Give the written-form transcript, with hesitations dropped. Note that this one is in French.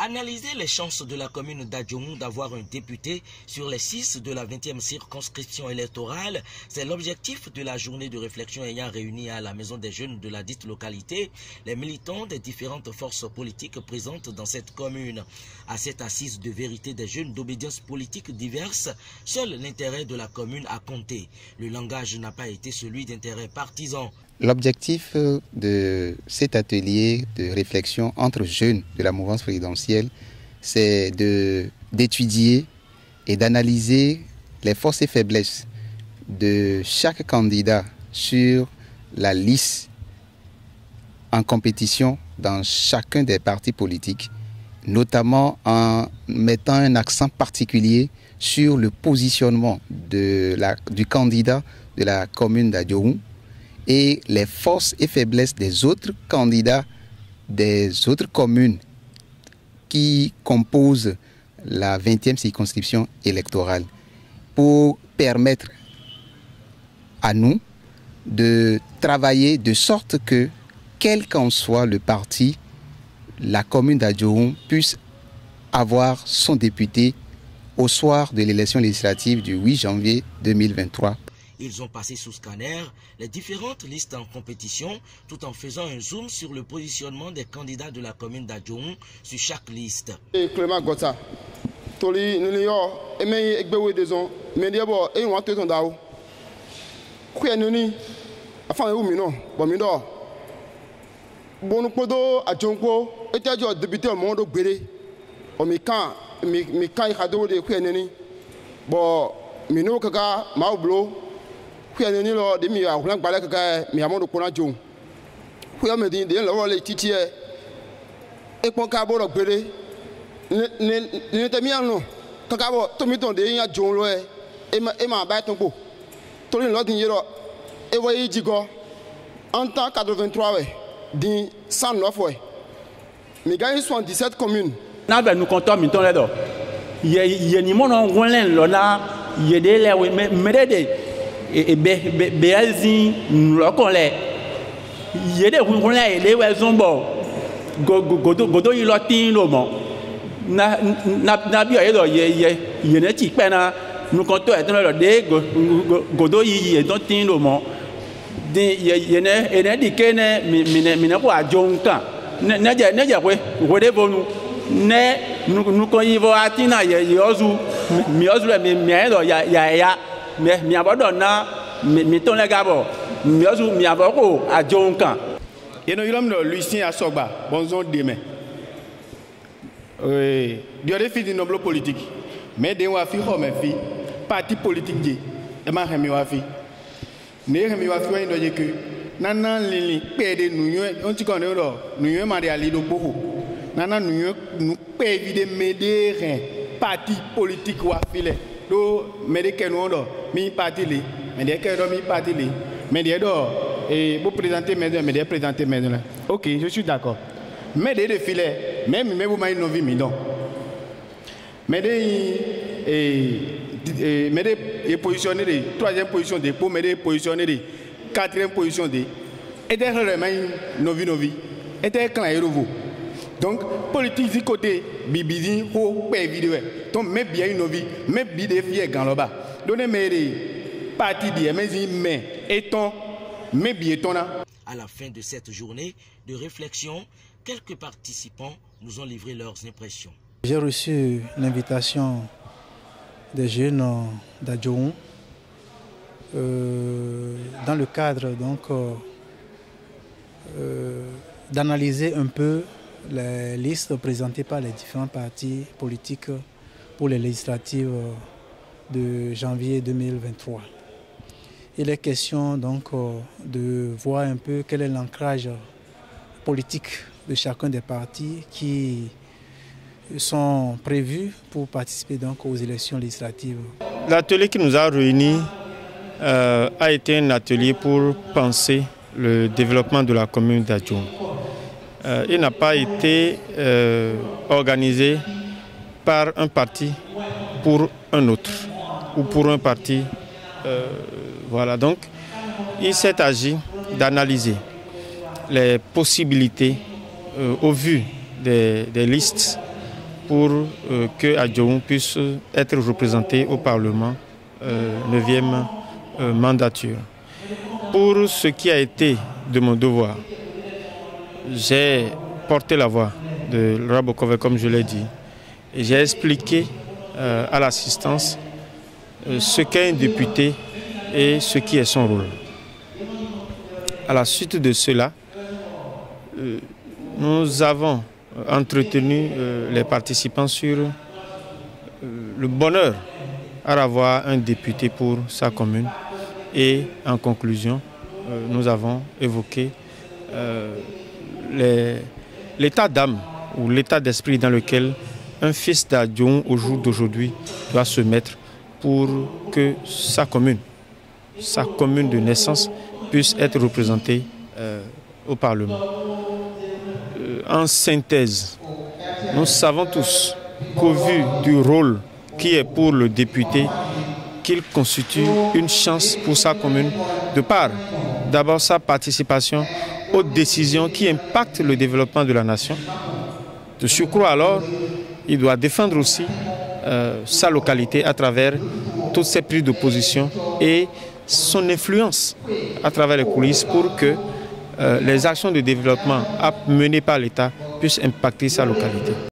Analyser les chances de la commune d'Adjoum d'avoir un député sur les 6 de la 20e circonscription électorale, c'est l'objectif de la journée de réflexion ayant réuni à la Maison des Jeunes de la dite localité les militants des différentes forces politiques présentes dans cette commune. À cette assise de vérité des jeunes d'obédience politique diverses, seul l'intérêt de la commune a compté. Le langage n'a pas été celui d'intérêts partisans. L'objectif de cet atelier de réflexion entre jeunes de la mouvance présidentielle, c'est d'étudier et d'analyser les forces et faiblesses de chaque candidat sur la liste en compétition dans chacun des partis politiques, notamment en mettant un accent particulier sur le positionnement du candidat de la commune d'Adjoum et les forces et faiblesses des autres candidats des autres communes qui composent la 20e circonscription électorale pour permettre à nous de travailler de sorte que, quel qu'en soit le parti, la commune d'Adjoum puisse avoir son député au soir de l'élection législative du 8 janvier 2023. Ils ont passé sous scanner les différentes listes en compétition tout en faisant un zoom sur le positionnement des candidats de la commune d'Adjoum sur chaque liste. Clément Gota, Toli, Nunio, Eme Egbewe Dezon, Mediabo, et on a tout dao. Kouyanuni, afin de Oumino, Bomido. Bonupodo, Adjonko, et Tadjo débuté au monde Béré. Omikan, Mikan Hado de Kouyanuni. Bon, Mino Kaka, Maublo. Kouyanuni, de mi a Roulan Balaka, Miamon Konajon. Kouyamedi, de l'Orle Titier. Et pour Cabo Béré. Netamiano, Kakabo, Tomiton de Nia John Loe, Emma Batongo, Tony Lodinero, Ewaye Jigo, en temps 83, din 109, mais gagne 77 communes. Nous comptons Minton là-dedans. Il y a ni mon nom, là, il y a des là, mais des et Béalzi, nous le connaissons. Il y a des roulants et des wazombo. Godo, il a tin l'homme. Na bien il ne tient pas nous comptons être le dé godo y est dans le moment il ne dit que ne pas jonka ne ouais nous nous quand il va atina yozu miozu mais abandonna mais ton les gars miozu mi avoko a jonka et nous l'homme Lucien Asogba bonjour demain. Dieu est fils de noble politique, mais des wafi comme fille, parti politique dit, et ma remi wafi. Ne remi wafi wa ino que nana lili pede nous on t'y connaît alors nous marié à l'île beaucoup. Nana nous pede vide médérin parti politique wafi le. Do médéke nous alors mi parti li, médéke do mi parti li, médéke do et vous présenter médéke présenter médéke. Ok, je suis d'accord. Mais des filets, même vous m'avez novi midon. Mais des positionner de troisième position de pour me positionner de quatrième position de et des vraiment novi et des clans vous. Donc politique du côté bibizi ho pe vidéo. Donc mais bien une novi, mais bien des filles grand là-bas. Donnez mes parti de mais étant mais bien ton là. À la fin de cette journée de réflexion, quelques participants nous ont livré leurs impressions. J'ai reçu l'invitation des jeunes d'Adjoum dans le cadre d'analyser un peu les listes présentées par les différents partis politiques pour les législatives de janvier 2023. Il est question donc de voir un peu quel est l'ancrage politique de chacun des partis qui sont prévus pour participer donc aux élections législatives. L'atelier qui nous a réunis a été un atelier pour penser le développement de la commune d'Adjoum. Il n'a pas été organisé par un parti pour un autre ou pour un parti. Voilà, donc il s'est agi d'analyser les possibilités au vu des listes pour que Adjoum puisse être représenté au Parlement 9e mandature. Pour ce qui a été de mon devoir, j'ai porté la voix de Rabokove, comme je l'ai dit, et j'ai expliqué à l'assistance ce qu'est un député et ce qui est son rôle. À la suite de cela, nous avons entretenu les participants sur le bonheur à avoir un député pour sa commune. Et en conclusion, nous avons évoqué l'état d'âme ou l'état d'esprit dans lequel un fils d'Adjoum au jour d'aujourd'hui doit se mettre pour que sa commune de naissance puisse être représentée au Parlement. En synthèse, nous savons tous qu'au vu du rôle qui est pour le député, qu'il constitue une chance pour sa commune de par d'abord sa participation aux décisions qui impactent le développement de la nation. De surcroît alors, il doit défendre aussi sa localité à travers toutes ses prises de position et son influence à travers les coulisses pour que les actions de développement menées par l'État puissent impacter sa localité.